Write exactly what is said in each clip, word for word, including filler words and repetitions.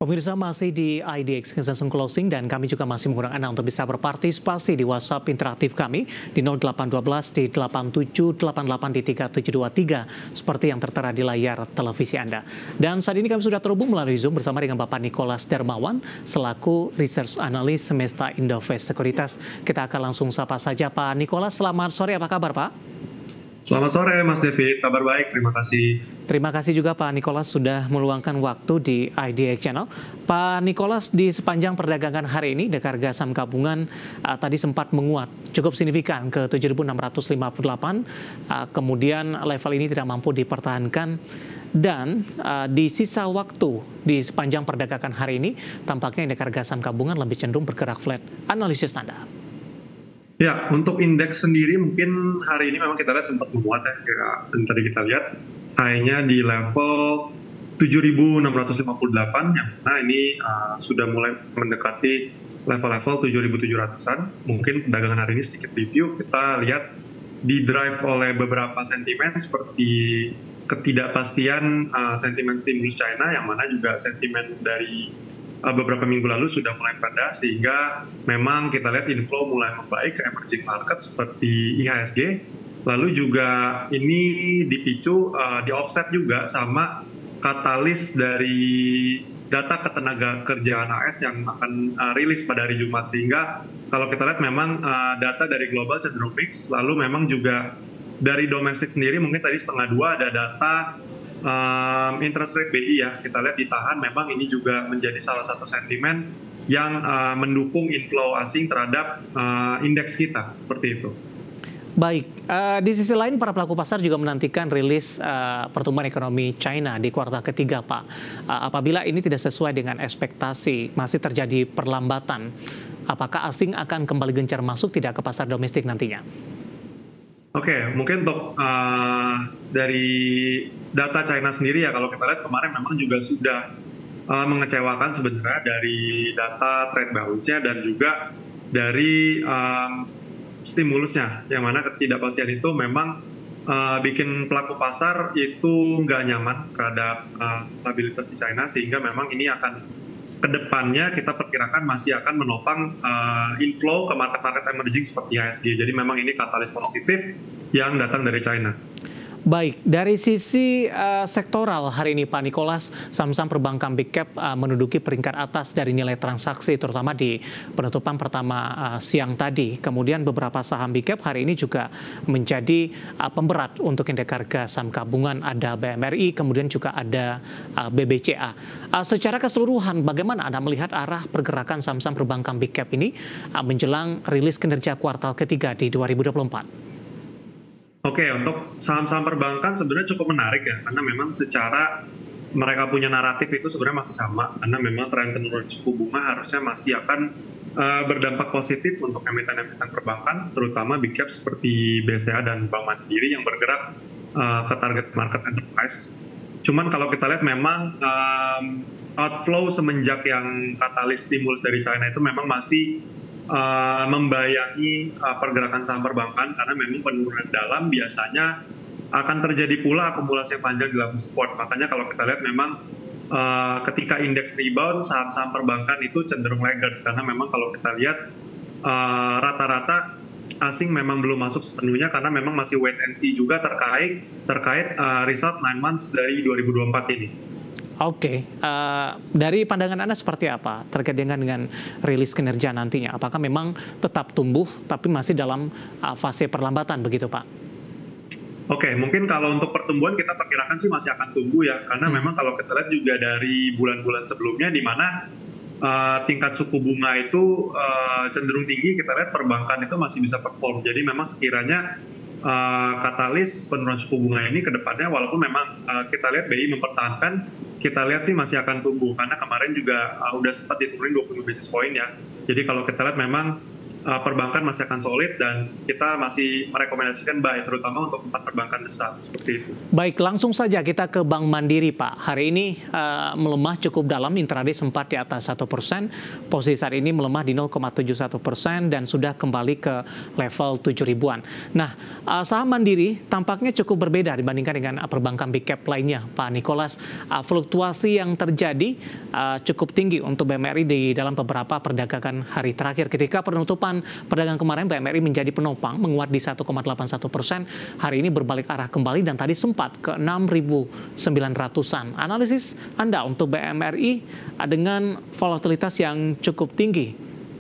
Pemirsa masih di I D X Consensus Closing dan kami juga masih mengundang Anda untuk bisa berpartisipasi di WhatsApp interaktif kami di nol delapan satu dua di delapan tujuh delapan delapan di tiga tujuh dua tiga seperti yang tertera di layar televisi Anda. Dan saat ini kami sudah terhubung melalui Zoom bersama dengan Bapak Nicholas Darmawan selaku Research Analyst Semesta Indovest Sekuritas. Kita akan langsung sapa saja Pak Nicholas. Selamat sore, apa kabar Pak? Selamat sore Mas David, kabar baik, terima kasih. Terima kasih juga Pak Nicholas sudah meluangkan waktu di I D X Channel. Pak Nicholas, di sepanjang perdagangan hari ini, harga saham gabungan uh, tadi sempat menguat cukup signifikan ke tujuh ribu enam ratus lima puluh delapan, uh, kemudian level ini tidak mampu dipertahankan. Dan uh, di sisa waktu di sepanjang perdagangan hari ini, tampaknya harga saham gabungan lebih cenderung bergerak flat. Analisis Anda? Ya, untuk indeks sendiri mungkin hari ini memang kita lihat sempat menguat ya, yang tadi kita lihat high-nya di level tujuh ribu enam ratus lima puluh delapan, yang mana ini uh, sudah mulai mendekati level-level tujuh ribu tujuh ratusan. Mungkin perdagangan hari ini sedikit review, kita lihat di drive oleh beberapa sentimen seperti ketidakpastian uh, sentimen stimulus China, yang mana juga sentimen dari beberapa minggu lalu sudah mulai reda, sehingga memang kita lihat inflow mulai membaik ke emerging market seperti I H S G. Lalu juga ini dipicu, uh, di offset juga sama katalis dari data ketenaga kerjaan A S yang akan uh, rilis pada hari Jumat. Sehingga kalau kita lihat memang uh, data dari global cenderung mix, lalu memang juga dari domestik sendiri mungkin tadi setengah dua ada data Um, interest rate B I ya, kita lihat ditahan. Memang ini juga menjadi salah satu sentimen yang uh, mendukung inflow asing terhadap uh, indeks kita, seperti itu. Baik, uh, di sisi lain para pelaku pasar juga menantikan rilis uh, pertumbuhan ekonomi China di kuartal ketiga, Pak. Uh, apabila ini tidak sesuai dengan ekspektasi, masih terjadi perlambatan, apakah asing akan kembali gencar masuk tidak ke pasar domestik nantinya? Oke, okay, mungkin untuk uh, dari data China sendiri ya, kalau kita lihat kemarin memang juga sudah uh, mengecewakan sebenarnya dari data trade balance-nya dan juga dari um, stimulusnya, yang mana ketidakpastian itu memang uh, bikin pelaku pasar itu nggak nyaman terhadap uh, stabilitas di China, sehingga memang ini akan kedepannya kita perkirakan masih akan menopang uh, inflow ke market-market emerging seperti I H S G. Jadi memang ini katalis positif yang datang dari China. Baik, dari sisi uh, sektoral hari ini Pak Nicholas, saham-saham perbankan big cap uh, menduduki peringkat atas dari nilai transaksi, terutama di penutupan pertama uh, siang tadi. Kemudian beberapa saham big cap hari ini juga menjadi uh, pemberat untuk indeks harga saham gabungan, ada B M R I, kemudian juga ada uh, B B C A. Uh, secara keseluruhan, bagaimana Anda melihat arah pergerakan saham-saham perbankan big cap ini uh, menjelang rilis kinerja kuartal ketiga di dua ribu dua puluh empat? Oke, untuk saham-saham perbankan sebenarnya cukup menarik ya, karena memang secara mereka punya naratif itu sebenarnya masih sama, karena memang tren penurunan suku bunga harusnya masih akan uh, berdampak positif untuk emiten-emiten perbankan, terutama big cap seperti B C A dan Bank Mandiri yang bergerak uh, ke target market enterprise. Cuman kalau kita lihat memang um, outflow semenjak yang katalis stimulus dari China itu memang masih Uh, membayangi uh, pergerakan saham perbankan, karena memang penurunan dalam biasanya akan terjadi pula akumulasi yang panjang di level support. Makanya kalau kita lihat memang uh, ketika indeks rebound, saham-saham perbankan itu cenderung laggard, karena memang kalau kita lihat uh, rata-rata asing memang belum masuk sepenuhnya, karena memang masih wait and see juga terkait terkait uh, result nine months dari dua ribu dua puluh empat ini. Oke, okay. uh, dari pandangan Anda seperti apa terkait dengan dengan rilis kinerja nantinya? Apakah memang tetap tumbuh tapi masih dalam uh, fase perlambatan begitu, Pak? Oke, okay, mungkin kalau untuk pertumbuhan kita perkirakan sih masih akan tumbuh ya, karena hmm. memang kalau kita lihat juga dari bulan-bulan sebelumnya di mana uh, tingkat suku bunga itu uh, cenderung tinggi, kita lihat perbankan itu masih bisa perform. Jadi memang sekiranya Uh, katalis penurunan suku bunga ini ke depannya, walaupun memang uh, kita lihat B I mempertahankan, kita lihat sih masih akan tumbuh, karena kemarin juga uh, udah sempat diturunin dua puluh basis point ya. Jadi kalau kita lihat memang uh, perbankan masih akan solid dan kita masih merekomendasikan buy, terutama untuk empat perbankan besar, seperti itu. Baik, langsung saja kita ke Bank Mandiri, Pak. Hari ini uh, melemah cukup dalam, intraday sempat di atas satu persen, posisi saat ini melemah di nol koma tujuh satu persen dan sudah kembali ke level tujuh ribuan. Nah, uh, saham Mandiri tampaknya cukup berbeda dibandingkan dengan uh, perbankan big cap lainnya, Pak Nicholas. Uh, fluktuasi yang terjadi uh, cukup tinggi untuk B M R I di dalam beberapa perdagangan hari terakhir. Ketika penutupan perdagangan kemarin B M R I menjadi penopang, menguat di satu koma delapan satu persen, hari ini berbalik arah kembali dan tadi sempat ke enam ribu sembilan ratusan. Analisis Anda untuk B M R I dengan volatilitas yang cukup tinggi?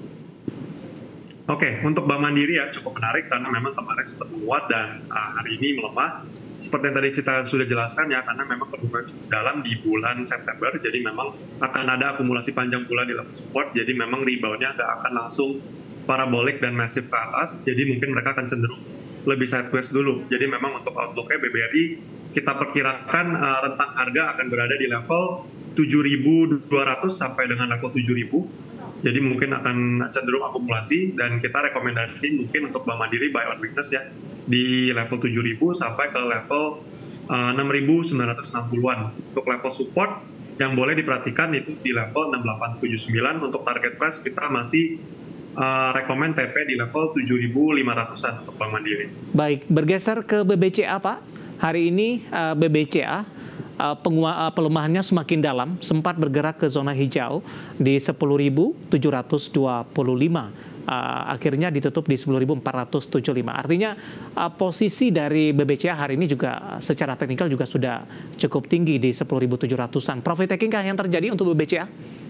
Oke, untuk Bank Mandiri ya cukup menarik karena memang kemarin sempat menguat dan uh, hari ini melemah. Seperti yang tadi kita sudah jelaskan ya, karena memang pertumbuhan cukup dalam di bulan September, jadi memang akan ada akumulasi panjang bulan di level support, jadi memang reboundnya nggak akan langsung parabolik dan masif ke atas, jadi mungkin mereka akan cenderung lebih sideways dulu. Jadi memang untuk outlook-nya B B R I, kita perkirakan uh, rentang harga akan berada di level tujuh ribu dua ratus sampai dengan level tujuh ribu. Jadi mungkin akan cenderung akumulasi dan kita rekomendasi mungkin untuk Bank Mandiri buy on weakness ya di level tujuh ribu sampai ke level uh, enam ribu sembilan ratus enam puluhan. Untuk level support yang boleh diperhatikan itu di level enam delapan tujuh sembilan. Untuk target price kita masih uh, rekomend T P di level tujuh ribu lima ratusan untuk Bank Mandiri. Baik, bergeser ke B B C A, Pak. Hari ini uh, B B C A Uh, pengua, uh, pelemahannya semakin dalam, sempat bergerak ke zona hijau di sepuluh ribu tujuh ratus dua puluh lima. Uh, akhirnya ditutup di sepuluh ribu empat ratus tujuh puluh lima. Artinya uh, posisi dari B B C A hari ini juga uh, secara teknikal juga sudah cukup tinggi di sepuluh ribu tujuh ratusan. Profit taking kah yang terjadi untuk B B C A?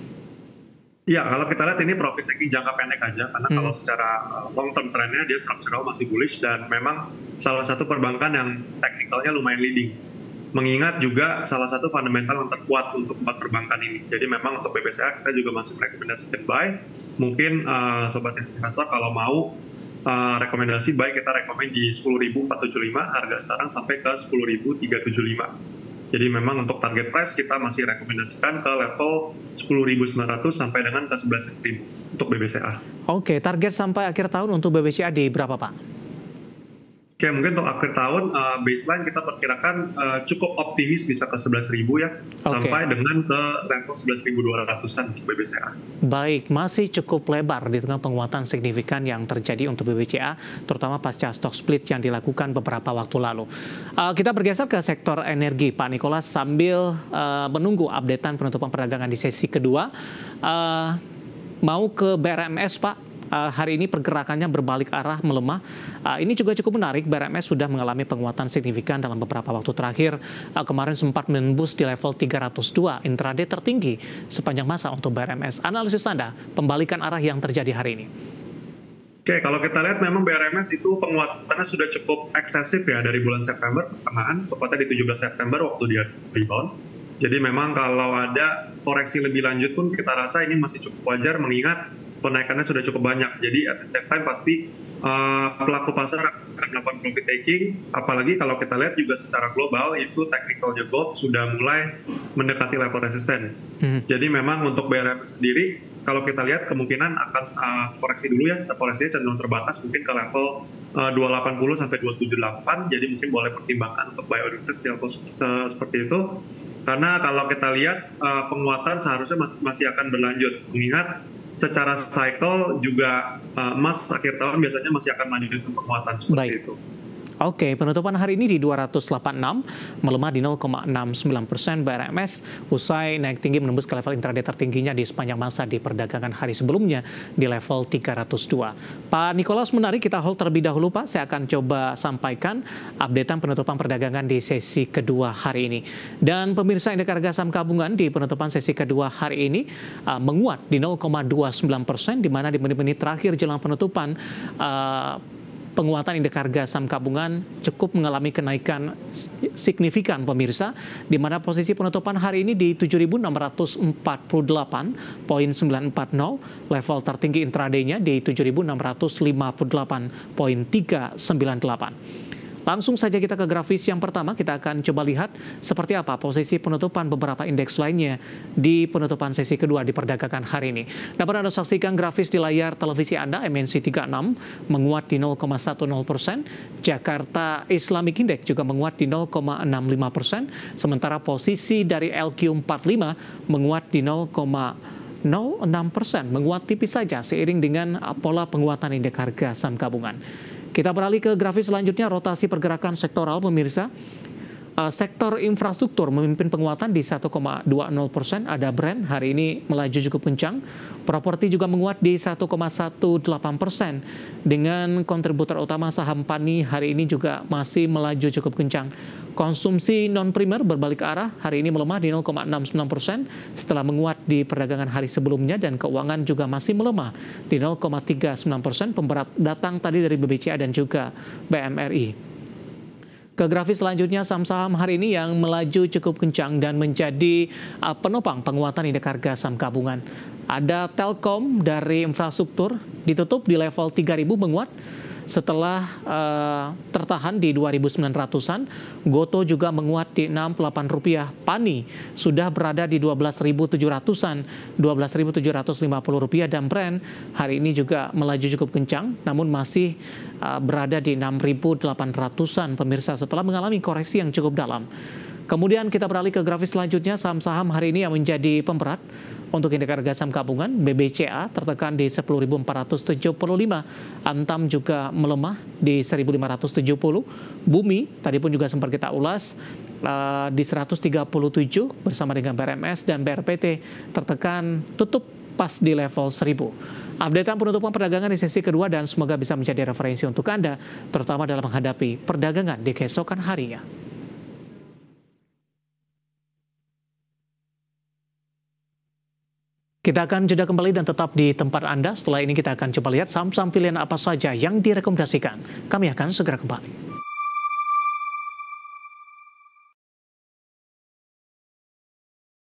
Ya, kalau kita lihat ini profit taking jangka pendek aja, karena hmm. kalau secara long term trendnya dia struktural masih bullish dan memang salah satu perbankan yang teknikalnya lumayan leading. Mengingat juga salah satu fundamental yang terkuat untuk empat perbankan ini. Jadi memang untuk B B C A kita juga masih rekomendasikan buy. Mungkin uh, sobat investor kalau mau uh, rekomendasi buy, kita rekomend di sepuluh ribu empat ratus tujuh puluh lima, harga sekarang sampai ke sepuluh ribu tiga ratus tujuh puluh lima. Jadi memang untuk target price kita masih rekomendasikan ke level sepuluh ribu sembilan ratus sampai dengan ke sebelas ribu untuk B B C A. Oke, target sampai akhir tahun untuk B B C A di berapa, Pak? Oke, mungkin untuk akhir tahun uh, baseline kita perkirakan uh, cukup optimis bisa ke sebelas ribu ya, okay. sampai dengan ke level sebelas ribu dua ratusan untuk B B C A. Baik, masih cukup lebar di tengah penguatan signifikan yang terjadi untuk B B C A, terutama pasca stock split yang dilakukan beberapa waktu lalu. Uh, kita bergeser ke sektor energi, Pak Nicholas, sambil uh, menunggu updatean penutupan perdagangan di sesi kedua. Uh, mau ke B R M S, Pak. Uh, hari ini pergerakannya berbalik arah melemah. Uh, ini juga cukup menarik. B R M S sudah mengalami penguatan signifikan dalam beberapa waktu terakhir. Uh, kemarin sempat menembus di level tiga ratus dua, intraday tertinggi sepanjang masa untuk B R M S. Analisis Anda, pembalikan arah yang terjadi hari ini. Oke, kalau kita lihat memang B R M S itu penguatannya sudah cukup eksesif ya dari bulan September pertengahan, tepatnya di tujuh belas September waktu dia rebound. Jadi memang kalau ada koreksi lebih lanjut pun kita rasa ini masih cukup wajar mengingat penaikannya sudah cukup banyak. Jadi at the same time pasti uh, pelaku pasar akan melakukan profit taking. Apalagi kalau kita lihat juga secara global itu technical gold sudah mulai mendekati level resisten. Hmm. Jadi memang untuk B R M S sendiri kalau kita lihat kemungkinan akan uh, koreksi dulu ya. Koreksinya cenderung terbatas mungkin ke level uh, dua delapan nol sampai dua tujuh delapan. Jadi mungkin boleh pertimbangkan untuk buy on interest di level se- seperti itu. Karena kalau kita lihat uh, penguatan seharusnya masih, masih akan berlanjut. Mengingat secara cycle juga uh, emas akhir tahun biasanya masih akan melanjutkan penguatan seperti Baik. itu. Oke, penutupan hari ini di dua ratus delapan puluh enam, melemah di nol koma enam sembilan persen B R M S, usai naik tinggi menembus ke level intraday tertingginya di sepanjang masa di perdagangan hari sebelumnya di level tiga ratus dua. Pak Nicholas, menarik, kita hold terlebih dahulu, Pak. Saya akan coba sampaikan updatean penutupan perdagangan di sesi kedua hari ini. Dan pemirsa indeks harga saham gabungan di penutupan sesi kedua hari ini uh, menguat di nol koma dua sembilan persen, di mana di menit-menit terakhir jelang penutupan uh, penguatan indeks harga saham gabungan cukup mengalami kenaikan signifikan, pemirsa, di mana posisi penutupan hari ini di tujuh ribu enam ratus empat puluh delapan koma sembilan empat nol, level tertinggi intraday-nya di tujuh ribu enam ratus lima puluh delapan koma tiga sembilan delapan. Langsung saja kita ke grafis yang pertama, kita akan coba lihat seperti apa posisi penutupan beberapa indeks lainnya di penutupan sesi kedua di perdagangan hari ini. Dapat Anda saksikan grafis di layar televisi Anda, M N C tiga puluh enam menguat di nol koma satu nol persen, Jakarta Islamic Index juga menguat di nol koma enam lima persen, sementara posisi dari L Q empat puluh lima menguat di nol koma nol enam persen, menguat tipis saja seiring dengan pola penguatan indeks harga saham gabungan. Kita beralih ke grafis selanjutnya, rotasi pergerakan sektoral pemirsa. Uh, sektor infrastruktur memimpin penguatan di satu koma dua nol persen, ada Brent hari ini melaju cukup kencang. Properti juga menguat di satu koma satu delapan persen, dengan kontributor utama saham Pani hari ini juga masih melaju cukup kencang. Konsumsi non-primer berbalik arah, hari ini melemah di nol koma enam sembilan persen setelah menguat di perdagangan hari sebelumnya, dan keuangan juga masih melemah di nol koma tiga sembilan persen. Pemberat datang tadi dari B B C A dan juga B M R I. Ke grafis selanjutnya, saham-saham hari ini yang melaju cukup kencang dan menjadi uh, penopang penguatan indeks harga saham gabungan. Ada Telkom dari infrastruktur ditutup di level tiga ribu menguat setelah uh, tertahan di dua ribu sembilan ratusan. Goto juga menguat di enam puluh delapan rupiah. Pani sudah berada di dua belas ribu tujuh ratusan, dua belas ribu tujuh ratus lima puluh rupiah, dan Brent hari ini juga melaju cukup kencang namun masih uh, berada di enam ribu delapan ratusan pemirsa setelah mengalami koreksi yang cukup dalam. Kemudian kita beralih ke grafis selanjutnya, saham-saham hari ini yang menjadi pemberat untuk indeks harga saham gabungan. B B C A tertekan di sepuluh ribu empat ratus tujuh puluh lima, Antam juga melemah di seribu lima ratus tujuh puluh, Bumi tadi pun juga sempat kita ulas uh, di seratus tiga puluh tujuh bersama dengan B R M S, dan B R P T tertekan tutup pas di level seribu. Updatean penutupan perdagangan di sesi kedua, dan semoga bisa menjadi referensi untuk Anda terutama dalam menghadapi perdagangan di keesokan harinya. Kita akan jeda kembali dan tetap di tempat Anda. Setelah ini kita akan coba lihat saham-saham pilihan apa saja yang direkomendasikan. Kami akan segera kembali.